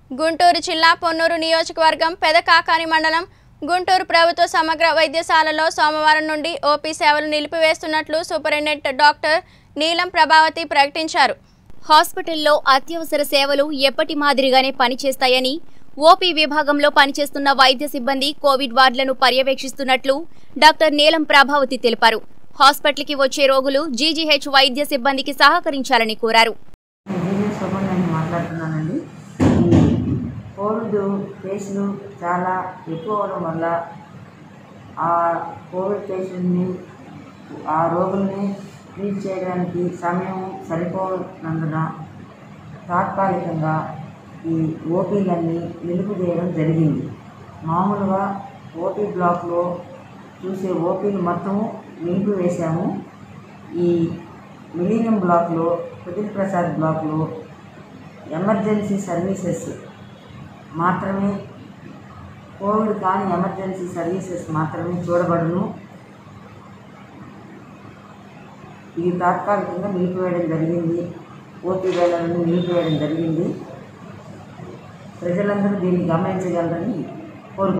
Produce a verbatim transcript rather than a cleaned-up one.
గుంటూరు జిల్లా పొన్నూరు నియోజకవర్గం పెదకాకాని మండలం గుంటూరు ప్రభుత్వ సమగ్ర వైద్యశాలలో సోమవారం నుండి ఓపీ సేవలు నిలిపివేస్తున్నట్లు సూపరింటెండెంట్ డాక్టర్ నీలం ప్రభావతి ప్రకటించారు. హాస్పిటల్లో అత్యవసర సేవలు ఎప్పటి మాదిరిగానే పనిచేస్తాయని, ఓపీ విభాగంలో పనిచేస్తున్న వైద్య సిబ్బంది కోవిడ్ వార్డులను పర్యవేక్షిస్తున్నట్లు డాక్టర్ నీలం ప్రభావతి తెలిపారు. హాస్పిటల్కి వచ్చే రోగులు జీజీహెచ్ వైద్య సిబ్బందికి సహకరించాలని కోరారు. కోవిడ్ కేసులు చాలా ఎక్కువ అవడం వల్ల ఆ కోవిడ్ పేషెంట్ని ఆ రోగుల్ని ట్రీట్ చేయడానికి సమయం సరిపోనందున తాత్కాలికంగా ఈ ఓపీలన్నీ నిలిపివేయడం జరిగింది. మామూలుగా ఓపీ బ్లాక్లో చూసే ఓపీలు మొత్తము నిలిపివేశాము. ఈ మిలీనియం బ్లాక్లో కుదిరి ప్రసాద్ బ్లాక్లో ఎమర్జెన్సీ సర్వీసెస్ మాత్రమే, కోవిడ్ కాని ఎమర్జెన్సీ సర్వీసెస్ మాత్రమే చూడబడును. ఇది తాత్కాలికంగా నిలిపివేయడం జరిగింది. ఓపీ వేళలను నిలిపివేయడం జరిగింది. ప్రజలందరూ దీన్ని గమనించగలరని